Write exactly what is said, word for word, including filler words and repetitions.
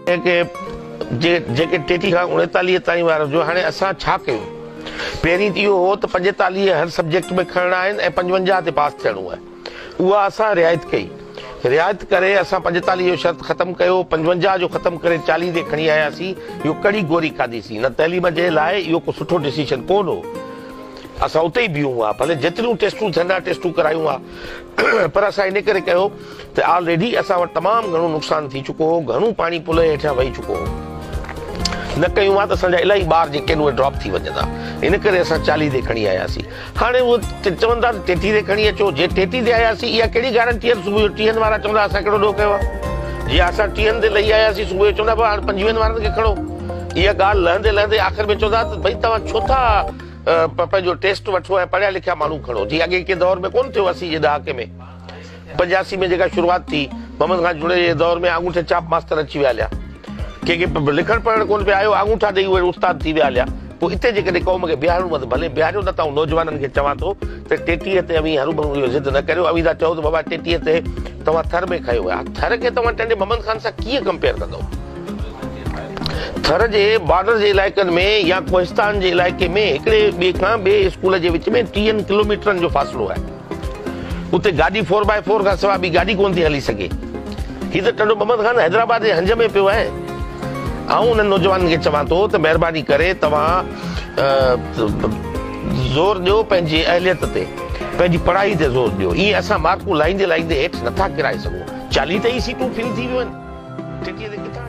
के जेके टेटीह खां उणेतालीह ताईं वारो जो हाणे असां छा कयूं? पहिरीं इहो हो त पंजेतालीह हर सब्जेक्ट में खणणा आहिनि ऐं पंजवंजाह ते पास थियणो आहे। उहा असां रिआयत कई, रिआयत करे असां पंजेतालीह जो शर्त ख़तमु कयो, पंजवंजाह जो ख़तमु करे चालीह ते खणी आयासीं। इहो कड़ी गोरी खाधीसीं। न तइलीम जे लाइ इहो को सुठो डिसीजन कोन हो। असां उते ई बीहूं हा, भले जेतिरियूं टेस्टूं थियनि टेस्टूं करायूं हा, पर असां इन करे कयो त ऑलरेडी असां वटि तमामु घणो नुक़सानु थी चुको हो, घणो पाणी पुल जे हेठां वही चुको हो। न कयूं हा त असांजा इलाही ॿार जेके आहिनि उहे ड्रॉप थी वञंदा। इन करे असां चालीह ते खणी आयासीं। हाणे उहे चवंदा टेटीह ते खणी अचो, जे टेटीह ते आयासीं इहा कहिड़ी गारंटी आहे? सुबुह जो टीहनि वारा चवंदा असां कहिड़ो ॾोह कयो आहे? जीअं असां टीहनि ते लही आयासीं, सुबुह जो चवंदा हाणे पंजवीहनि वारनि खे खणो। इहा ॻाल्हि लहंदे लहंदे आख़िर में चवंदा त भई तव्हां छो था पंहिंजो टेस्ट वठो ऐं पढ़िया लिखिया माण्हू खणो? जीअं अॻे के दौर में कोन थियो, असीं जे ॾहाके में पंजासी में जेका शुरूआति थी, मोहम्मद खान जुड़े जे दौर में आङूठे छाप मास्तर अची विया हलिया। कंहिंखे लिखणु पढ़णु कोन पिया आयो, आङूठा ॾेई उहे उस्ताद थी विया हलिया। पोइ हिते जेकॾहिं क़ौम खे बीहारणो आहे त भले बीहारियो, न त नौजवाननि खे चवां थो त टेटीह ते अवी हरू भरू इहो ज़िद न करियो। अवी था चओ त बाबा टेटीह ते तव्हां थर में खयो आहे। थर खे तव्हां टेंडे मोहम्मद खान सां कीअं कंपेयर कंदव? थर जे बॉर्डर जे इलाइक़नि में या कोहिस्तान जे इलाइक़े में हिकिड़े ॿिए खां ॿिए स्कूल जे विच में टीहनि किलोमीटरनि जो फ़ासिलो आहे। उते गाॾी फोर बाए फोर खां सवाइ ॿी गाॾी कोन थी हली सघे। हीअ त टंडो मोहम्मद खान हैदराबाद जे हंज में पियो आहे। ऐं उन्हनि नौजवाननि खे चवां थो त महिरबानी करे तव्हां ज़ोर ॾियो पंहिंजी अहलियत ते, पंहिंजी पढ़ाई ते ज़ोर ॾियो। ईअं असां मार्कूं लाहींदे लाहींदे हेठि नथा किराए सघूं। चालीह ते ई सीटूं फिल थी वियूं आहिनि, टेटीह ते किथां?